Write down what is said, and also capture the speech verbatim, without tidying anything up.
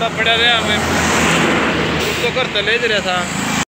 थोड़ा पड़ा रहा हमें तो करता ले रहा था।